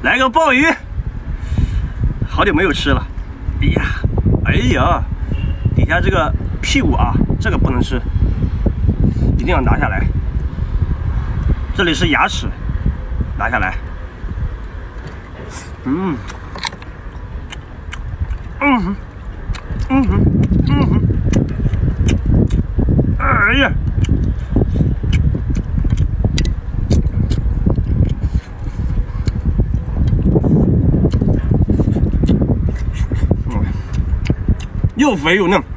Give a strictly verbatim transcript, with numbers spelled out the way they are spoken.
来个鲍鱼，好久没有吃了。哎呀，哎呀，底下这个屁股啊，这个不能吃，一定要拿下来。这里是牙齿，拿下来。嗯，嗯哼，嗯哼，嗯哼，哎呀！ 又肥又嫩，